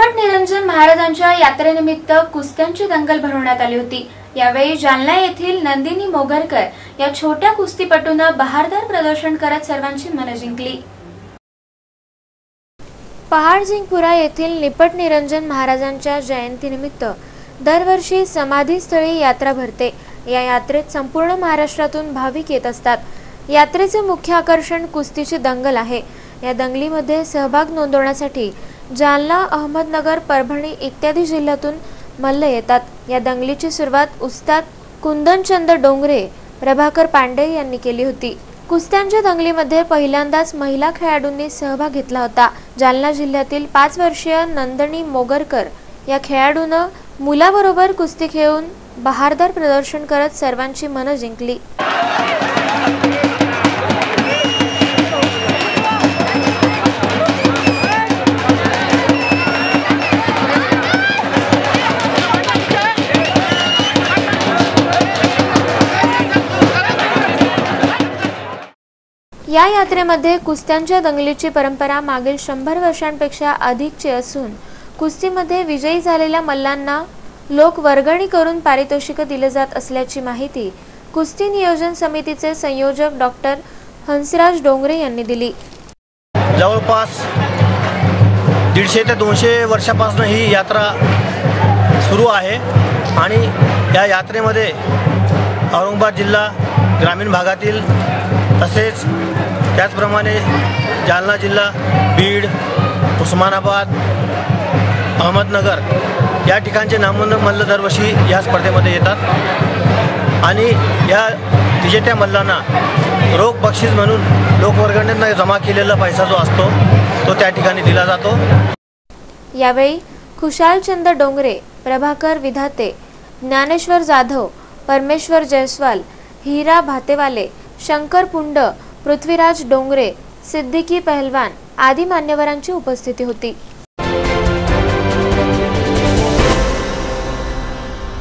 निपट निरंजन महाराजांच्या यात्रेनिमित्त कुस्त्यांची दंगल भरवण्यात आली होती। यावेळी जालना येथील नंदिनी मोगरकर या छोट्या कुस्तीपटूनं बहारदार प्रदर्शन करत सर्वांची मन जिंकली। पहाडजिंगपुरा येथील निपट निरंजन महाराजांच्या जयंतीनिमित्त दरवर्षी समाधीस्थळी यात्रा भरते। या यात्रेत संपूर्ण महाराष्ट्रातून भाविक येत असतात। यात्रेचे मुख्य आकर्षण कुस्तीची दंगल आहे। या दंगलीमध्ये सहभाग नोंदवण्यासाठी जालना, अहमदनगर, परभणी इत्यादी जिल्ह्यातून मल्ल येतात। या दंगलीची सुरुवात उस्ताद कुंदनचंद डोंगरे, प्रभाकर पांडे यांनी केली होती। कुस्त्यांच्या दंगलीमध्ये पहिल्यांदाच महिला खेळाडूंनी सहभाग घेतला होता। जालना जिल्ह्यातील 5 वर्षीय नंदिनी मोगरकर या खेळाडूनं मुलाबरोबर कुस्ती खेळून बहारदार प्रदर्शन करत सर्वांची मन जिंकली। या यात्रेमध्ये कुस्त्यांच्या दंगलीची परंपरा मागील 100 वर्षांपेक्षा अधिकची असून कुस्तीमध्ये विजयी झालेल्या मल्लांना लोक वर्गणी करून पारितोषिक दिले जात असल्याची माहिती कुस्ती नियोजन समितीचे संयोजक डॉक्टर हंसराज डोंगरे यांनी दिली। जवळपास 150 ते 200 वर्षापासून ही यात्रा सुरू आहे आणि या यात्रेमध्ये औरंगाबाद जिल्हा, ग्रामीण भागातील तसेच त्याचप्रमाणे जालना जिल्हा, बीड, उस्मानाबाद, अहमदनगर या ठिकाणचे नामवंत मल्ल दरवर्षी या स्पर्धेमध्ये येतात आणि या विजेत्या मल्लांना रोख बक्षीस म्हणून लोकवर्गणीने जमा केलेला पैसा जो असतो तो त्या ठिकाणी दिला जातो। यावेळी खुशालचंद डोंगरे, प्रभाकर विधाते, ज्ञानेश्वर जाधव, परमेश्वर जयस्वाल, हीरा भातेवाले, शंकर पुंड, पृथ्वीराज डोंगरे, सिद्दीकी पहलवान आदी मान्यवरांची उपस्थिती होती।